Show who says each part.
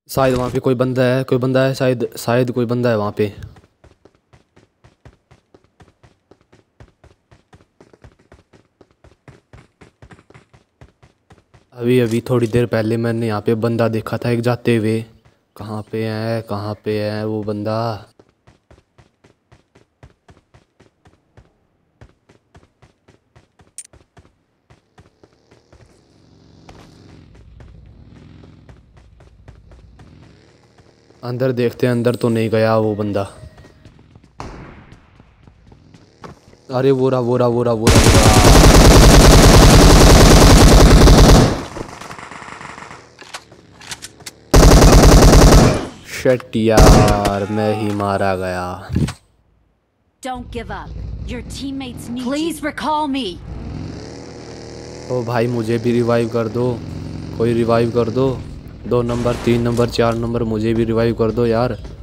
Speaker 1: शायद वहाँ पे कोई बंदा है, शायद शायद कोई बंदा है वहाँ पे। अभी अभी थोड़ी देर पहले मैंने यहाँ पे बंदा देखा था एक जाते हुए। कहाँ पे है वो बंदा? अंदर देखते हैं, अंदर तो नहीं गया वो बंदा। अरे वो रहा वो रहा वो रहा वो रहा वो रहा। शिट यार, मैं ही मारा गया।
Speaker 2: Don't give up. Your teammates need Please recall me.
Speaker 1: ओ भाई मुझे भी रिवाइव कर दो, कोई रिवाइव कर दो। 2 नंबर 3 नंबर 4 नंबर मुझे भी रिवाइव कर दो यार।